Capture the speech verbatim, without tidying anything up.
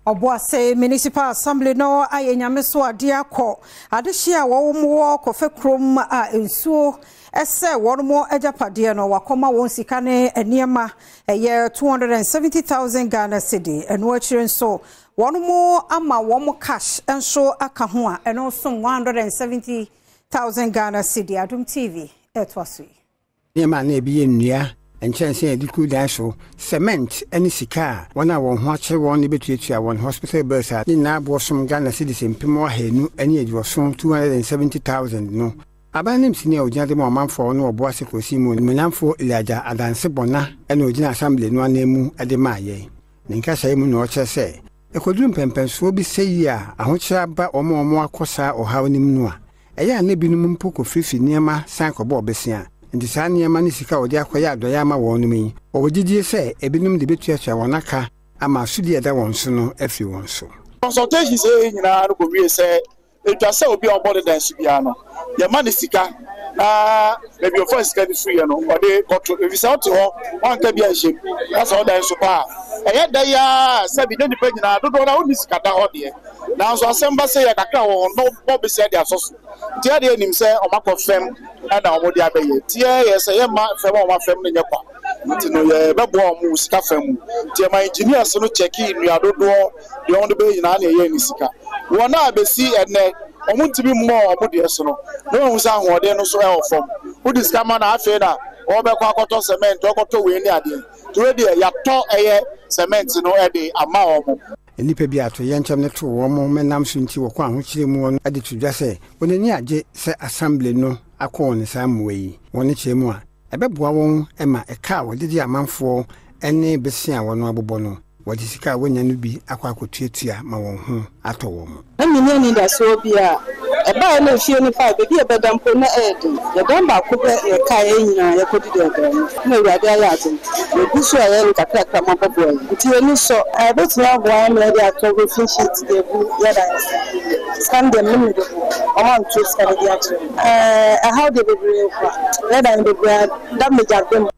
Obuasi Municipal Assembly no aye nyame so ade akọ adehia wo mo kofe krom a ensuo ese won mo ajapade no wakoma won sika ne eniema eye two hundred seventy thousand Ghana cedi eno akire nso won mo ama won cash enso aka ho a eno so one hundred seventy thousand Ghana cedi. Adom T V etwaso niema na ebi ennua enchance ediku daso cement any sika wana won ho ache won betuatua won hospital bills a na bosom Ghana cedis empimo ahenu ani edwoso two hundred seventy thousand no abanim sini ojade mo amanfo no Obuasi Kosi mu menamfo ilaja adanse bona ena ogina assembly no anemu ade maaye ninka sai mu no oche se ekodum pempenso bi seyi a ahochira ba omo omo akosa ohawanim no a eya na binum mpoko fifi niema san kobo obesia ndi saa niema ni sika odi akoya adoya ama wonum yi owogidie se ebinum de betuatua wonaka ama sudi eda wonso no afi wonso consultation say nyina no ko wie se etwa se obi obode dan su bia no ye ma ni sika na maybe of sika ni free no ode koto evisa oti ho wanka bia nhye na so dan su pa eye da ya se bi ni pa nyina dodo na oni sika da ho de na so asemba se ya kakra wo no bob se de asoso tie de nim se o makọ fem na o de abaye tie ye se ye ma fem o ma fem ne nyekwa nti no ye bebo o mu sika fem tie ma engineers no check in nua dodo de on de be nyina na ye ni sika wona abesi ene omuntimi mo omode so no no hunsa hoode no so e ofom udi sika ma na afi na obekwa akoto cement okoto we ni ade to de ya to eye cement no e de ama omo enipa bi ato yenchem ne to wo mo menam so nti wo kwa ahokyire mu no ade tudwa se onani age se assembly no akọ ne samwe yi woni kyeremu a ebeboa won ema eka wo didi amanfo ene besia wono abobo no wadi sika wonya no bi akọ akotuatua ma won ho ato wo mo amini ni da so bia e ba na fie ni fa be bia bedampo na edi ye don ba ko be e ka e nyina ye kodi de de na urade aya ati e gusu aye ni kakra kakra ma bobo nti eni so e be tia bo am na dia to go fin sheet de bu ya da scan dem ni do o man to scan dia eh how de bebre kwa ya da de bra da me ja dem